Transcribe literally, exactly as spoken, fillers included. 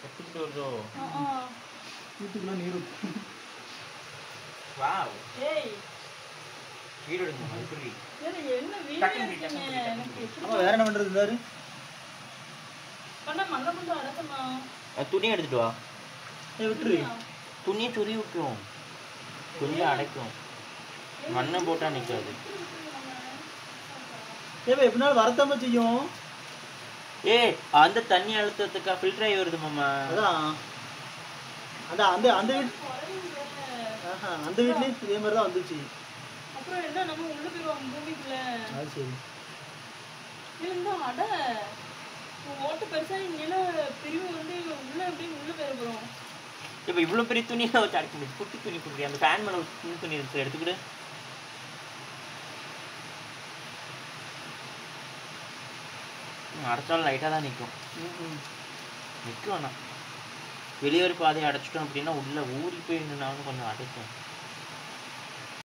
எடுத்துக்கிட்டு வருதோ வீட்டுக்குள்ள நீர் வாவ் ஏய் வீடு எடுங்க இப்படி என்ன வீடியோ எடுக்கீங்க எனக்கு அப்ப வேற என்ன பண்றது இருந்தாரு பண்ண மண்ண மட்டும் அடக்கணும் துணி எடுத்துட்டு வா ஏய் விட்டுரு துணியை சொறி விட்டுரும் கொஞ்சம் அடைக்கும் மண்ணை போட்டா நிற்காது ஏய் எப்படினாலும் வரத்தாம செய்யும் ஏ அந்த தண்ணி அழுத்தத்துக்கா ஃபில்டர் ஆகி வருது மாமா அதான் அதான் அந்த அந்த வீட்டு ஆஹா அந்த வீட்லயும் இதே மாதிரி தான் வந்துச்சு அப்புறம் என்ன நம்ம உள்ள போயிடுவோம் பூமிக்குள்ள அது சரி இந்த அடை ஓட்டு பெருசா நில பிரிவு வந்து உள்ள எப்படி உள்ள போயிட போறோம் இப்போ இவ்வளோ பெரிய துணியை வச்சு அடைக்க முடியும் குட்டி துணி கொடுக்குறேன் அந்த ஃபேன் மேலே துணி துணி இருக்கு எடுத்துக்கிட்டு அடைச்சாலும் லைட்டாக தான் நிற்கும் நிற்கும் அண்ணா வெளியே ஒரு பாதையை அடைச்சிட்டோம் அப்படின்னா உள்ளே ஊறி போய் நின்னாலும் கொஞ்சம் அடைக்கும்